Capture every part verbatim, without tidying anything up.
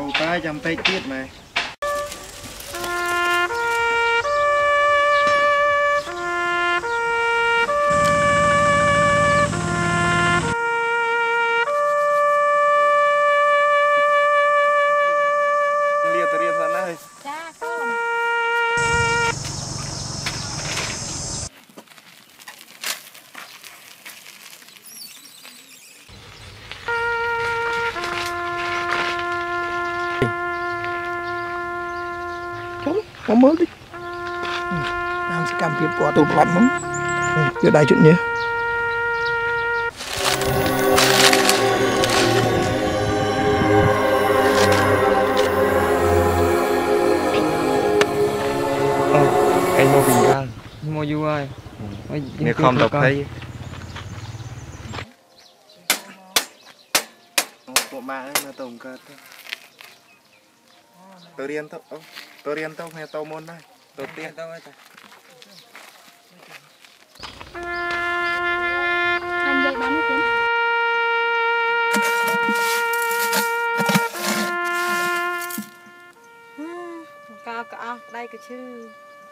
Ồ tay chăm tay tiết này. Liệt riêng ra này. Cha con. Có mới đi làm sẽ cầm tiếp quả tụt lắm lắm chưa đại chuyện nhé Anh mua bình ga mua vui nếu không đọc thấy bộ mạng nó tổng cơ tôi riêng tao tôi riêng tao nghe tao môn này tôi tiên tao ấy Anh dậy bắn chứ. Cao cao đây cái chứ.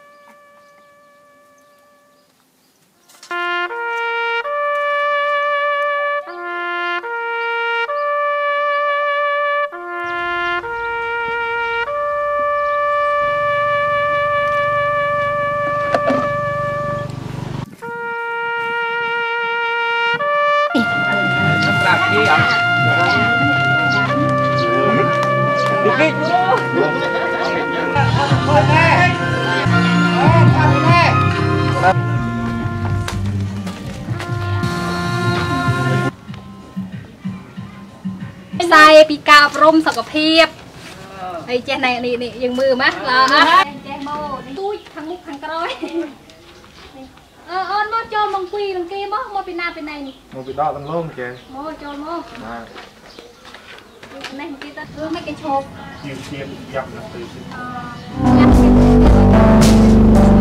làm gì ạ? Đi đi. Sai bị cào rôm sọcกับเพียบ ไอ้เจ้าnàyนี่นี่ยังมือมั้ยล่ะเจ้าโมตุ้ยทางมุกทางกร้อยเอออ้อนบ่จอมังคุยลังกี้บ่บ่เป็นหน้าเป็นในนี่ một cái đọ tăng lông kìa โมจอโม à นี่เมื่อกี้ตะเออไม่กันโชก chiên chiên dọc là từ เออ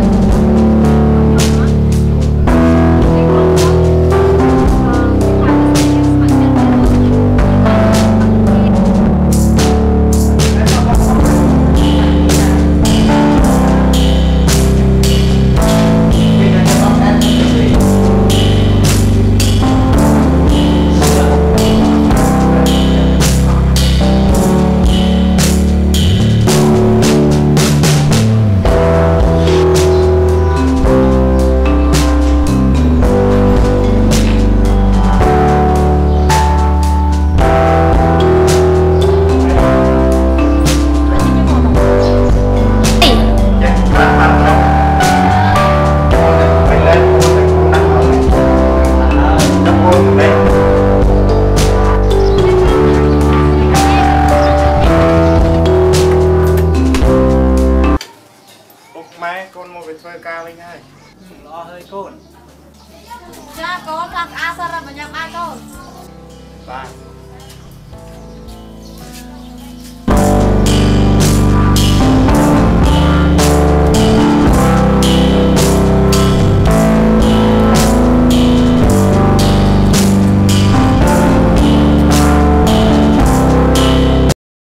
máy con mua về phơi cao lên ngay Lo hơi cồn. Cha con làm a sao ra mà nhắm ai con. ba